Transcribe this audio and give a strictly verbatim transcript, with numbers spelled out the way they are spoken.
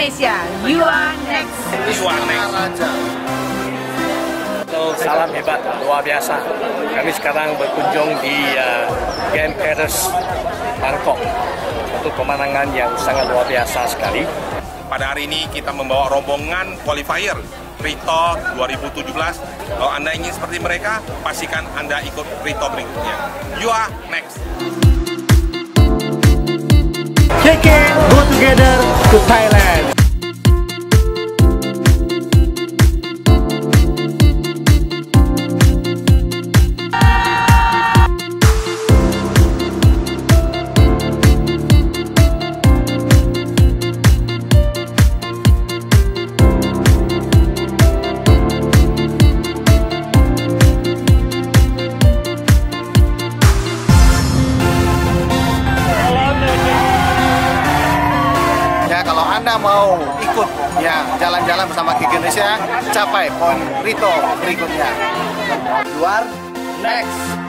Indonesia. You are next. You are next. Halo, salam hebat, luar biasa. Kami sekarang berkunjung di uh, Game Paris Bangkok. Satu pemandangan yang sangat luar biasa sekali. Pada hari ini kita membawa rombongan qualifier Rito dua ribu tujuh belas. Kalau Anda ingin seperti mereka, pastikan Anda ikut Rito berikutnya. You are next. Check it, go together to Thailand. Kalau Anda mau ikut ya jalan-jalan bersama Gig Indonesia, capai poin Rito berikutnya. You are next.